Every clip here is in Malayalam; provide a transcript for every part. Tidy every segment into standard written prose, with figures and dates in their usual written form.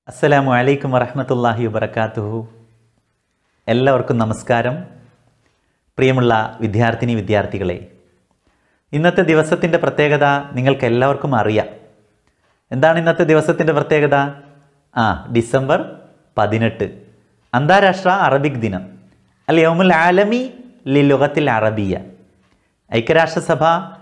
അസ്സലാമു അലൈക്കും വറഹ്മത്തുള്ളാഹി വബറകാതുഹു. എല്ലാവർക്കും നമസ്കാരം. പ്രിയമുള്ള വിദ്യാർത്ഥികളെ, ഇന്നത്തെ ദിവസത്തിൻ്റെ പ്രത്യേകത നിങ്ങൾക്ക് എല്ലാവർക്കും അറിയാം. എന്താണ് ഇന്നത്തെ ദിവസത്തിൻ്റെ പ്രത്യേകത? ഡിസംബർ 18, അന്താരാഷ്ട്ര അറബിക് ദിനം. അൽ യൗമുൽ ആലമി ലിലുഗത്തിൽ അറബിയ. ഐക്യരാഷ്ട്രസഭ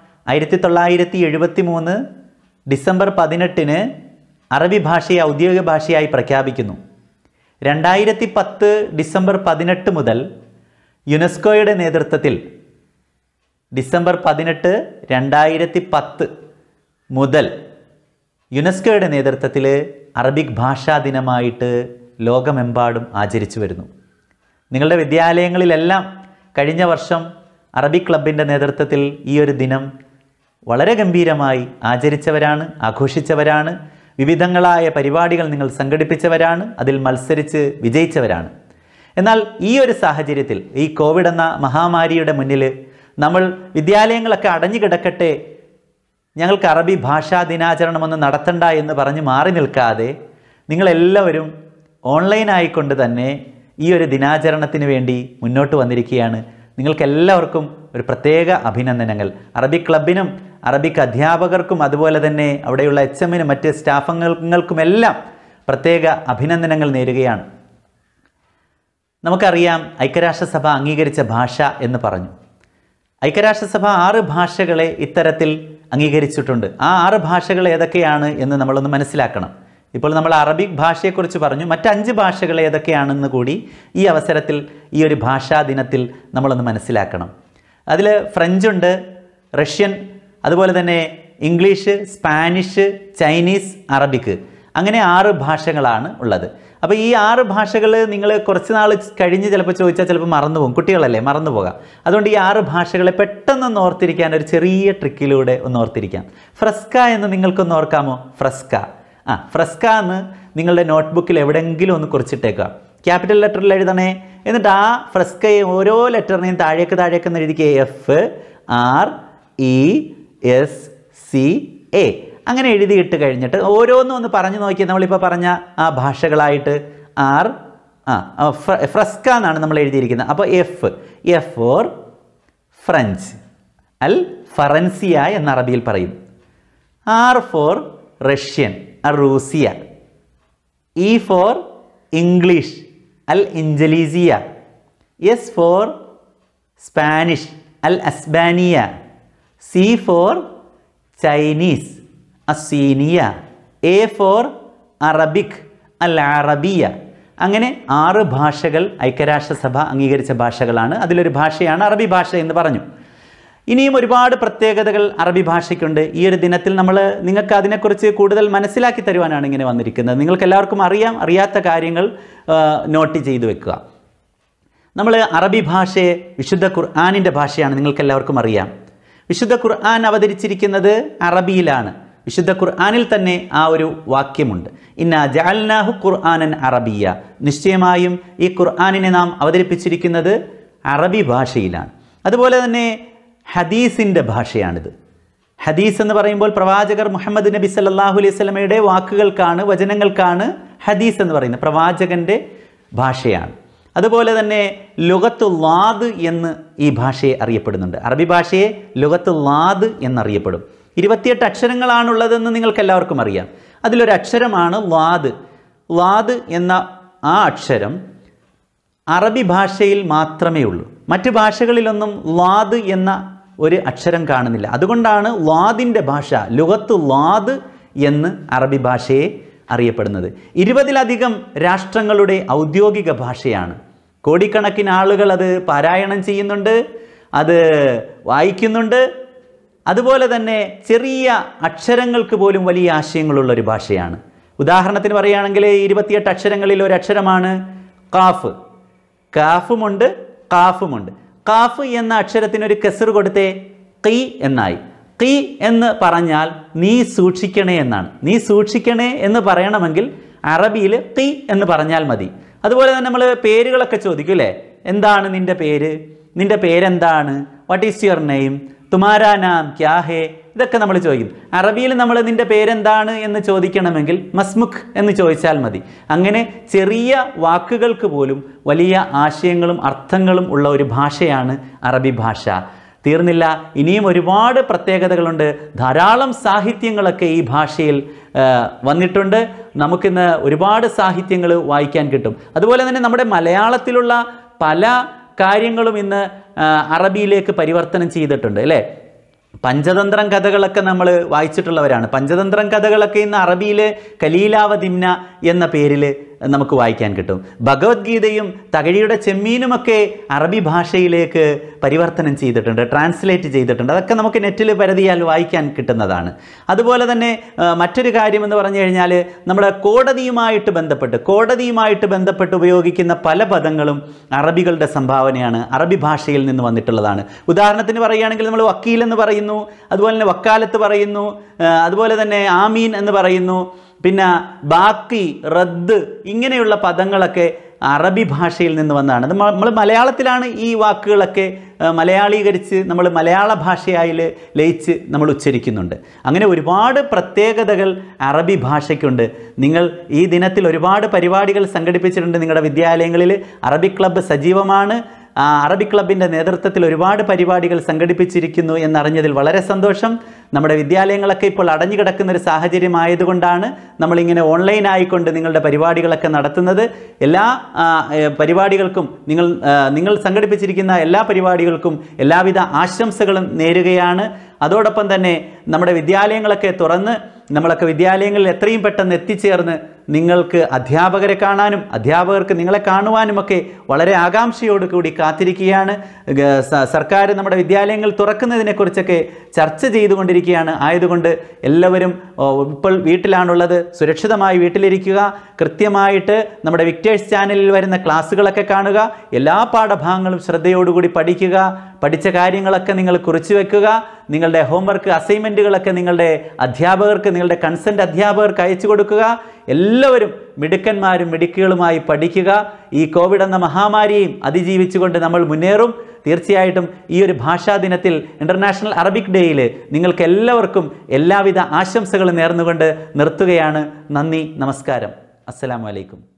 1973 ഡിസംബർ 18 അറബി ഭാഷയെ ഔദ്യോഗിക ഭാഷയായി പ്രഖ്യാപിക്കുന്നു. 2010 ഡിസംബർ 18 മുതൽ യുനെസ്കോയുടെ നേതൃത്വത്തിൽ ഡിസംബർ 18, 2010 മുതൽ യുനെസ്കോയുടെ നേതൃത്വത്തിൽ അറബിക് ഭാഷാ ദിനമായിട്ട് ലോകമെമ്പാടും ആചരിച്ചു വരുന്നു. നിങ്ങളുടെ വിദ്യാലയങ്ങളിലെല്ലാം കഴിഞ്ഞ വർഷം അറബിക് ക്ലബിൻ്റെ നേതൃത്വത്തിൽ ഈ ഒരു ദിനം വളരെ ഗംഭീരമായി ആചരിച്ചവരാണ്, ആഘോഷിച്ചവരാണ്. വിവിധങ്ങളായ പരിപാടികൾ നിങ്ങൾ സംഘടിപ്പിച്ചവരാണ്, അതിൽ മത്സരിച്ച് വിജയിച്ചവരാണ്. എന്നാൽ ഈ ഒരു സാഹചര്യത്തിൽ, ഈ കോവിഡ് എന്ന മഹാമാരിയുടെ മുന്നിൽ നമ്മൾ വിദ്യാലയങ്ങളൊക്കെ അടഞ്ഞു കിടക്കട്ടെ, ഞങ്ങൾക്ക് അറബി ഭാഷാ ദിനാചരണമൊന്നും നടത്തണ്ട എന്ന് പറഞ്ഞ് മാറി നിൽക്കാതെ നിങ്ങളെല്ലാവരും ഓൺലൈനായിക്കൊണ്ട് തന്നെ ഈ ഒരു ദിനാചരണത്തിന് വേണ്ടി മുന്നോട്ട് വന്നിരിക്കുകയാണ്. നിങ്ങൾക്കെല്ലാവർക്കും ഒരു പ്രത്യേക അഭിനന്ദനങ്ങൾ. അറബിക് ക്ലബിനും അറബിക് അധ്യാപകർക്കും അതുപോലെ തന്നെ അവിടെയുള്ള HMനും മറ്റ് സ്റ്റാഫംഗങ്ങൾക്കുമെല്ലാം പ്രത്യേക അഭിനന്ദനങ്ങൾ നേരുകയാണ്. നമുക്കറിയാം, ഐക്യരാഷ്ട്രസഭ അംഗീകരിച്ച ഭാഷ എന്ന് പറഞ്ഞു. ഐക്യരാഷ്ട്രസഭ 6 ഭാഷകളെ ഇത്തരത്തിൽ അംഗീകരിച്ചിട്ടുണ്ട്. ആ 6 ഭാഷകൾ ഏതൊക്കെയാണ് എന്ന് നമ്മളൊന്ന് മനസ്സിലാക്കണം. ഇപ്പോൾ നമ്മൾ അറബിക് ഭാഷയെക്കുറിച്ച് പറഞ്ഞു, മറ്റ് 5 ഭാഷകൾ ഏതൊക്കെയാണെന്ന് കൂടി ഈ അവസരത്തിൽ, ഈ ഒരു ഭാഷാ ദിനത്തിൽ നമ്മളൊന്ന് മനസ്സിലാക്കണം. അതിൽ ഫ്രഞ്ചുണ്ട്, റഷ്യൻ, അതുപോലെ തന്നെ ഇംഗ്ലീഷ്, സ്പാനിഷ്, ചൈനീസ്, അറബിക്, അങ്ങനെ 6 ഭാഷകളാണ് ഉള്ളത്. അപ്പോൾ ഈ 6 ഭാഷകൾ നിങ്ങൾ കുറച്ച് നാൾ കഴിഞ്ഞ് ചിലപ്പോൾ ചോദിച്ചാൽ ചിലപ്പോൾ മറന്നുപോകും. കുട്ടികളല്ലേ, മറന്നുപോകാം. അതുകൊണ്ട് ഈ 6 ഭാഷകളെ പെട്ടെന്നൊന്ന് ഓർത്തിരിക്കാൻ ഒരു ചെറിയ ട്രിക്കിലൂടെ ഒന്ന് ഓർത്തിരിക്കാം. ഫ്രസ്ക എന്ന് നിങ്ങൾക്കൊന്ന് ഓർക്കാമോ? ഫ്രസ്ക ഫ്രസ്ക എന്ന് നിങ്ങളുടെ നോട്ട്ബുക്കിൽ എവിടെയെങ്കിലും ഒന്ന് കുറിച്ചിട്ടേക്കുക. ക്യാപിറ്റൽ ലെറ്ററിൽ എഴുതണേ. എന്നിട്ട് ആ ഫ്രസ്കയെ ഓരോ ലെറ്ററിനെയും താഴേക്ക് എഴുതിക്കുക. FRESCA അങ്ങനെ എഴുതിയിട്ട് കഴിഞ്ഞിട്ട് ഓരോന്നും ഒന്ന് പറഞ്ഞു നോക്കി. നമ്മളിപ്പോൾ പറഞ്ഞ ആ ഭാഷകളായിട്ട് ഫ്രസ്ക എന്നാണ് നമ്മൾ എഴുതിയിരിക്കുന്നത്. അപ്പോൾ F ഫോർ ഫ്രഞ്ച്, അൽ ഫറൻസിയ എന്ന അറബിയിൽ പറയും. R ഫോർ റഷ്യൻ, റൂസിയ. E ഫോർ ഇംഗ്ലീഷ്, അൽ ഇഞ്ചലീസിയ. S ഫോർ സ്പാനിഷ്, അൽ അസ്ബാനിയ. C ഫോർ ചൈനീസ്, അസീനിയ. A ഫോർ അറബിക്, അൽ അറബിയ. അങ്ങനെ 6 ഭാഷകൾ ഐക്യരാഷ്ട്രസഭ അംഗീകരിച്ച ഭാഷകളാണ്. അതിലൊരു ഭാഷയാണ് അറബി ഭാഷ എന്ന് പറഞ്ഞു. ഇനിയും ഒരുപാട് പ്രത്യേകതകൾ അറബി ഭാഷയ്ക്കുണ്ട്. ഈ ഒരു ദിനത്തിൽ നിങ്ങൾക്ക് അതിനെക്കുറിച്ച് കൂടുതൽ മനസ്സിലാക്കി തരുവാനാണ് ഇങ്ങനെ വന്നിരിക്കുന്നത്. നിങ്ങൾക്ക് എല്ലാവർക്കും അറിയാം, അറിയാത്ത കാര്യങ്ങൾ നോട്ട് ചെയ്തു വെക്കുക. നമ്മൾ അറബി ഭാഷയെ വിശുദ്ധ ഖുർആനിൻ്റെ ഭാഷയാണ്, നിങ്ങൾക്കെല്ലാവർക്കും അറിയാം. വിശുദ്ധ ഖുർആൻ അവതരിച്ചിരിക്കുന്നത് അറബിയിലാണ്. വിശുദ്ധ ഖുർആനിൽ തന്നെ ആ ഒരു വാക്യമുണ്ട്, ഇന്നാ ജഅൽനാഹു ഖുർആനൻ അറബിയ. നിശ്ചയമായും ഈ ഖുർആനിനെ നാം അവതരിപ്പിച്ചിരിക്കുന്നത് അറബി ഭാഷയിലാണ്. അതുപോലെ തന്നെ ഹദീസിൻ്റെ ഭാഷയാണിത്. ഹദീസ് എന്ന് പറയുമ്പോൾ പ്രവാചകർ മുഹമ്മദ് നബി സല്ലല്ലാഹു അലൈഹി വസല്ലമയുടെ വാക്കുകൾക്കാണ്, വചനങ്ങൾക്കാണ് ഹദീസ് എന്ന് പറയുന്നത്. പ്രവാചകൻ്റെ ഭാഷയാണ്. അതുപോലെ തന്നെ ലുഗത്തുല്ലാദ് എന്ന് ഈ ഭാഷയെ അറിയപ്പെടുന്നുണ്ട്. അറബി ഭാഷയെ ലുഗത്തുല്ലാദ് എന്നറിയപ്പെടും. 28 അക്ഷരങ്ങളാണുള്ളതെന്ന് നിങ്ങൾക്കെല്ലാവർക്കും അറിയാം. അതിലൊരു അക്ഷരമാണ് ലാദ്. ലാദ് എന്ന ആ അക്ഷരം അറബി ഭാഷയിൽ മാത്രമേ ഉള്ളൂ. മറ്റ് ഭാഷകളിലൊന്നും ലാദ് എന്ന ഒരു അക്ഷരം കാണുന്നില്ല. അതുകൊണ്ടാണ് ലാദിൻ്റെ ഭാഷ, ലുഗത്തു ലാദ് എന്ന് അറബി ഭാഷയെ അറിയപ്പെടുന്നത്. 20-ലധികം രാഷ്ട്രങ്ങളുടെ ഔദ്യോഗിക ഭാഷയാണ്. കോടിക്കണക്കിന് ആളുകൾ അത് പാരായണം ചെയ്യുന്നുണ്ട്, അത് വായിക്കുന്നുണ്ട്. അതുപോലെ തന്നെ ചെറിയ അക്ഷരങ്ങൾക്ക് പോലും വലിയ ആശയങ്ങളുള്ളൊരു ഭാഷയാണ്. ഉദാഹരണത്തിന് പറയുകയാണെങ്കിൽ 28 അക്ഷരങ്ങളിൽ ഒരു അക്ഷരമാണ് കാഫ്. കാഫുമുണ്ട്, കാഫുമുണ്ട്. കാഫ് എന്ന അക്ഷരത്തിനൊരു കെസർ കൊടുത്തേ, ഖി എന്നായി. ഖി എന്ന് പറഞ്ഞാൽ നീ സൂക്ഷിക്കണേ എന്നാണ്. നീ സൂക്ഷിക്കണേ എന്ന് പറയണമെങ്കിൽ അറബിയിൽ ഖി എന്ന് പറഞ്ഞാൽ മതി. അതുപോലെ തന്നെ നമ്മൾ പേരുകളൊക്കെ ചോദിക്കും അല്ലേ, എന്താണ് നിൻ്റെ പേര്, നിൻ്റെ പേരെന്താണ്, വാട്ട് ഈസ് യുവർ നെയിം, തുമാരാ നാം ക്യാ ഹേ ഇതൊക്കെ നമ്മൾ ചോദിക്കും. അറബിയിൽ നമ്മൾ നിൻ്റെ പേരെന്താണ് എന്ന് ചോദിക്കണമെങ്കിൽ മസ്മുഖ് എന്ന് ചോദിച്ചാൽ മതി. അങ്ങനെ ചെറിയ വാക്കുകൾക്ക് പോലും വലിയ ആശയങ്ങളും അർത്ഥങ്ങളും ഉള്ള ഒരു ഭാഷയാണ് അറബി ഭാഷ. തീർന്നില്ല, ഇനിയും ഒരുപാട് പ്രത്യേകതകളുണ്ട്. ധാരാളം സാഹിത്യങ്ങളൊക്കെ ഈ ഭാഷയിൽ വന്നിട്ടുണ്ട്. നമുക്കിന്ന് ഒരുപാട് സാഹിത്യങ്ങൾ വായിക്കാൻ കിട്ടും. അതുപോലെ തന്നെ നമ്മുടെ മലയാളത്തിലുള്ള പല കാര്യങ്ങളും ഇന്ന് അറബിയിലേക്ക് പരിവർത്തനം ചെയ്തിട്ടുണ്ട് അല്ലേ? പഞ്ചതന്ത്രം കഥകളൊക്കെ നമ്മൾ വായിച്ചിട്ടുള്ളവരാണ്. പഞ്ചതന്ത്രം കഥകളൊക്കെ ഇന്ന് അറബിയിൽ കലീലാവതിംന എന്ന പേരിൽ നമുക്ക് വായിക്കാൻ കിട്ടും. ഭഗവത്ഗീതയും തകഴിയുടെ ചെമ്മീനുമൊക്കെ അറബി ഭാഷയിലേക്ക് പരിവർത്തനം ചെയ്തിട്ടുണ്ട്, ട്രാൻസ്ലേറ്റ് ചെയ്തിട്ടുണ്ട്. അതൊക്കെ നമുക്ക് നെറ്റിൽ പരതിയാൽ വായിക്കാൻ കിട്ടുന്നതാണ്. അതുപോലെ തന്നെ മറ്റൊരു കാര്യമെന്ന് പറഞ്ഞു കഴിഞ്ഞാൽ നമ്മുടെ കോടതിയുമായിട്ട് ബന്ധപ്പെട്ട് ഉപയോഗിക്കുന്ന പല പദങ്ങളും അറബികളുടെ സംഭാവനയാണ്, അറബി ഭാഷയിൽ നിന്ന് വന്നിട്ടുള്ളതാണ്. ഉദാഹരണത്തിന് പറയുകയാണെങ്കിൽ നമ്മൾ വക്കീൽ എന്ന് പറയുന്നു, അതുപോലെ തന്നെ വക്കാലത്ത് പറയുന്നു, അതുപോലെ തന്നെ ആമീൻ എന്ന് പറയുന്നു, പിന്നെ ബാക്കി, റദ്ദ്, ഇങ്ങനെയുള്ള പദങ്ങളൊക്കെ അറബി ഭാഷയിൽ നിന്ന് വന്നതാണ്. നമ്മൾ മലയാളത്തിലാണ് ഈ വാക്കുകളൊക്കെ മലയാളീകരിച്ച് നമ്മൾ മലയാള ഭാഷയായി ലയിച്ച് നമ്മൾ ഉച്ചരിക്കുന്നുണ്ട്. അങ്ങനെ ഒരുപാട് പ്രത്യേകതകൾ അറബി ഭാഷയ്ക്കുണ്ട്. നിങ്ങൾ ഈ ദിനത്തിൽ ഒരുപാട് പരിപാടികൾ സംഘടിപ്പിച്ചിട്ടുണ്ട്. നിങ്ങളുടെ വിദ്യാലയങ്ങളിൽ അറബിക് ക്ലബ്ബ് സജീവമാണ്. അറബിക് ക്ലബിൻ്റെ നേതൃത്വത്തിൽ ഒരുപാട് പരിപാടികൾ സംഘടിപ്പിച്ചിരിക്കുന്നു എന്നറിഞ്ഞതിൽ വളരെ സന്തോഷം. നമ്മുടെ വിദ്യാലയങ്ങളൊക്കെ ഇപ്പോൾ അടഞ്ഞു കിടക്കുന്ന ഒരു സാഹചര്യമായതുകൊണ്ടാണ് നമ്മളിങ്ങനെ ഓൺലൈനായിക്കൊണ്ട് നിങ്ങളുടെ പരിപാടികളൊക്കെ നടത്തുന്നത്. എല്ലാ പരിപാടികൾക്കും നിങ്ങൾ സംഘടിപ്പിച്ചിരിക്കുന്ന എല്ലാ പരിപാടികൾക്കും എല്ലാവിധ ആശംസകളും നേരുകയാണ്. അതോടൊപ്പം തന്നെ നമ്മുടെ വിദ്യാലയങ്ങളൊക്കെ തുറന്ന് നമ്മളൊക്കെ വിദ്യാലയങ്ങളിൽ എത്രയും പെട്ടെന്ന് എത്തിച്ചേർന്ന് നിങ്ങൾക്ക് അധ്യാപകരെ കാണാനും അധ്യാപകർക്ക് നിങ്ങളെ കാണുവാനുമൊക്കെ വളരെ ആകാംക്ഷയോട് കൂടി കാത്തിരിക്കുകയാണ്. സർക്കാർ നമ്മുടെ വിദ്യാലയങ്ങൾ തുറക്കുന്നതിനെക്കുറിച്ചൊക്കെ ചർച്ച ചെയ്തുകൊണ്ടിരിക്കുകയാണ്. ആയതുകൊണ്ട് എല്ലാവരും ഇപ്പോൾ വീട്ടിലാണുള്ളത്, സുരക്ഷിതമായി വീട്ടിലിരിക്കുക. കൃത്യമായിട്ട് നമ്മുടെ വിക്ടേഴ്സ് ചാനലിൽ വരുന്ന ക്ലാസ്സുകളൊക്കെ കാണുക. എല്ലാ പാഠഭാഗങ്ങളും ശ്രദ്ധയോടുകൂടി പഠിക്കുക. പഠിച്ച കാര്യങ്ങളൊക്കെ നിങ്ങൾ കുറിച്ചു വെക്കുക. നിങ്ങളുടെ ഹോംവർക്ക് അസൈൻമെൻറ്റുകളൊക്കെ നിങ്ങളുടെ അധ്യാപകർക്ക്, നിങ്ങളുടെ കൺസെൻ്റ് അധ്യാപകർക്ക് അയച്ചു കൊടുക്കുക. എല്ലാവരും മിടുക്കന്മാരും മിടുക്കുകളുമായി പഠിക്കുക. ഈ കോവിഡ് എന്ന മഹാമാരിയെയും അതിജീവിച്ചുകൊണ്ട് നമ്മൾ മുന്നേറും. തീർച്ചയായിട്ടും ഈ ഒരു ഭാഷാ ദിനത്തിൽ, ഇൻ്റർനാഷണൽ അറബിക് ഡേയിൽ നിങ്ങൾക്ക് എല്ലാവർക്കും എല്ലാവിധ ആശംസകളും നേർന്നുകൊണ്ട് നിർത്തുകയാണ്. നന്ദി, നമസ്കാരം, അസ്സലാമു അലൈക്കും.